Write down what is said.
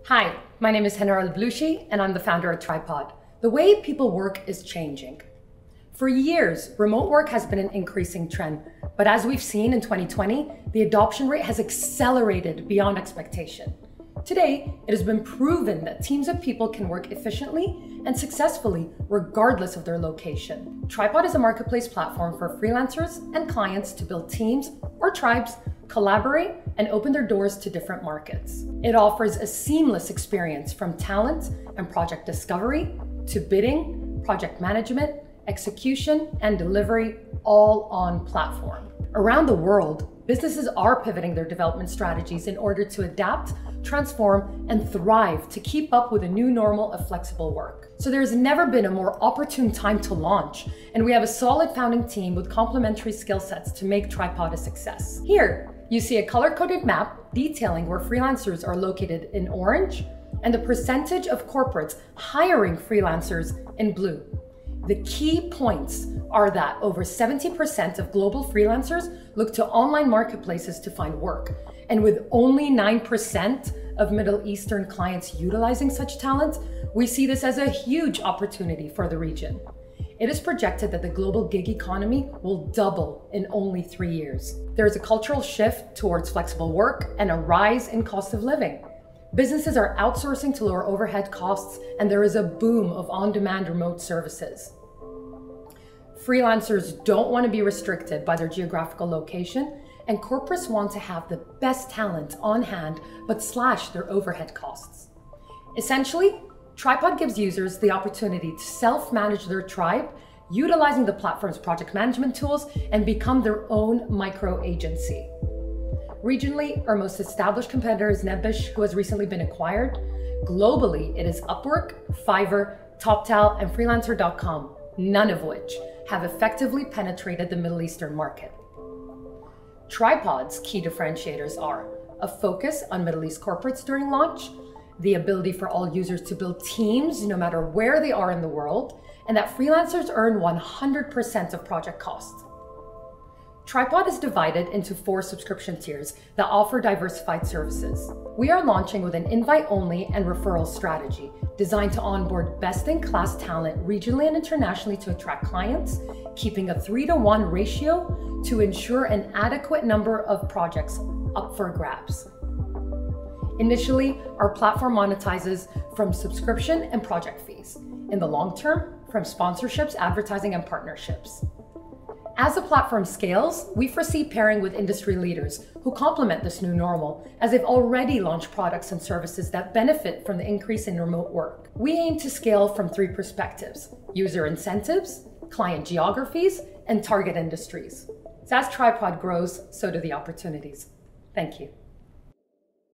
Hi, my name is Henara Al-Blushi, and I'm the founder of Tripod. The way people work is changing. For years, remote work has been an increasing trend, but as we've seen in 2020, the adoption rate has accelerated beyond expectation. Today, it has been proven that teams of people can work efficiently and successfully regardless of their location. Tripod is a marketplace platform for freelancers and clients to build teams or tribes, collaborate, and open their doors to different markets. It offers a seamless experience from talent and project discovery to bidding, project management, execution, and delivery, all on platform. Around the world, businesses are pivoting their development strategies in order to adapt, transform, and thrive to keep up with a new normal of flexible work. So there's never been a more opportune time to launch, and we have a solid founding team with complementary skill sets to make Tripod a success. Here, you see a color-coded map detailing where freelancers are located in orange and the percentage of corporates hiring freelancers in blue. The key points are that over 70% of global freelancers look to online marketplaces to find work, and with only 9% of Middle Eastern clients utilizing such talent, we see this as a huge opportunity for the region. It is projected that the global gig economy will double in only 3 years. There is a cultural shift towards flexible work and a rise in cost of living. Businesses are outsourcing to lower overhead costs, and there is a boom of on-demand remote services. Freelancers don't want to be restricted by their geographical location, and corporates want to have the best talent on hand but slash their overhead costs. Essentially, Tripod gives users the opportunity to self-manage their tribe, utilizing the platform's project management tools, and become their own micro-agency. Regionally, our most established competitor is Nebish, who has recently been acquired. Globally, it is Upwork, Fiverr, TopTal, and Freelancer.com, none of which have effectively penetrated the Middle Eastern market. Tripod's key differentiators are a focus on Middle East corporates during launch, the ability for all users to build teams no matter where they are in the world, and that freelancers earn 100% of project costs. Tripod is divided into 4 subscription tiers that offer diversified services. We are launching with an invite-only and referral strategy designed to onboard best-in-class talent regionally and internationally to attract clients, keeping a 3-to-1 ratio to ensure an adequate number of projects up for grabs. Initially, our platform monetizes from subscription and project fees. In the long term, from sponsorships, advertising, and partnerships. As the platform scales, we foresee pairing with industry leaders who complement this new normal, as they've already launched products and services that benefit from the increase in remote work. We aim to scale from 3 perspectives: user incentives, client geographies, and target industries. So as Tripod grows, so do the opportunities. Thank you.